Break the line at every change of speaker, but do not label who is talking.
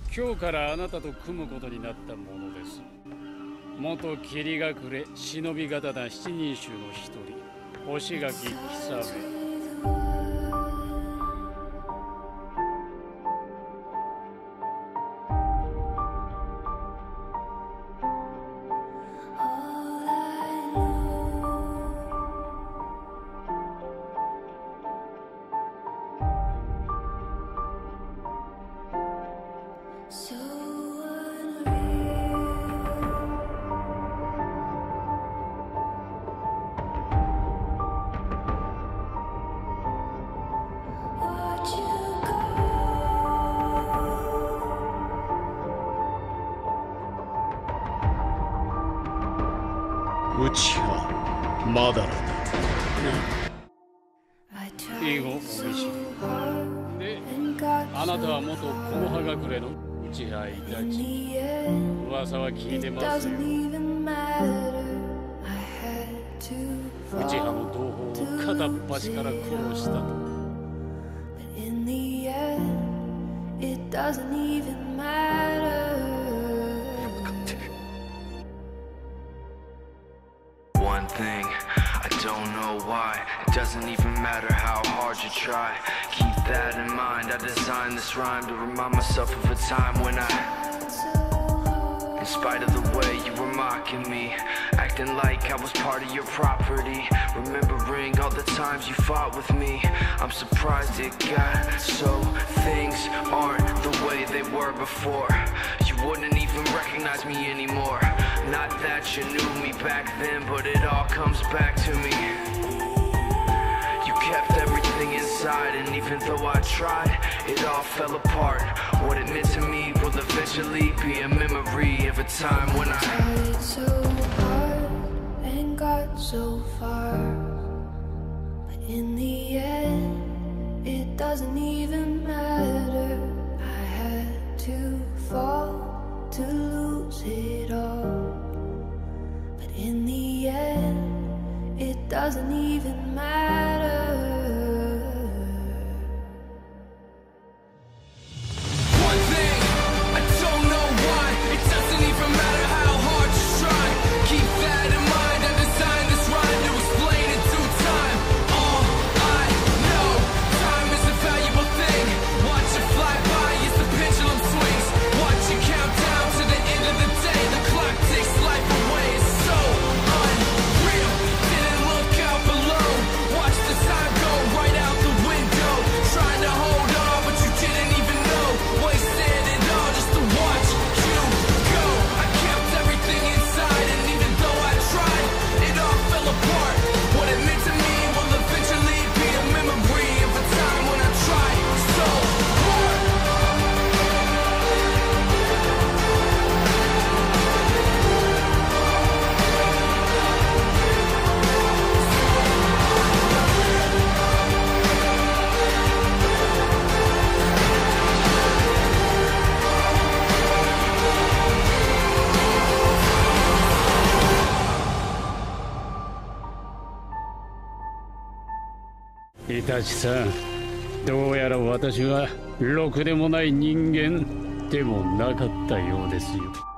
今日からあなたと組むことになったものです。元霧隠れ忍び刀七人衆の一人、星垣kisame。
うちはまだ
以後お見知りで、あなたは元木の葉隠れの内葉イタチ。噂は聞いてますよ。内葉の同胞を片っ端から殺したと。
One thing, I don't know why. It doesn't even matter how hard you try. Keep that in mind. I designed this rhyme to remind myself of a time when in spite of the way you were mocking me, acting like I was part of your property, remembering all the times you fought with me, I'm surprised it got so things aren't the way they were before. You wouldn't even recognize me anymore. Not that you knew me back then, but it all comes back to me. You kept everything inside, and even though I tried, it all fell apart. What it meant to me will eventually be a memory of a time when I tried so hard and got so far, but in the end, it doesn't even matter. I had to fall to lose it all, but in the end, it doesn't even matter. One thing, I don't know why, it doesn't even matter how hard you try. Keep that in mind, I designed this rhyme to explain in due time. All I know, time is a valuable thing. Watch it fly by as the pendulum swings. Watch it count down to the end of the day. The clock takes life away, it's so unreal. Didn't look out below, watch the time go right out the window. Trying to hold on, but you didn't even know. Wasted it all just to watch you go. I kept everything inside, and even though I tried, it all fell apart. What it meant to me will eventually be a memory of a time when I tried so hard.
イタチさん、どうやら私はろくでもない人間でもなかったようですよ。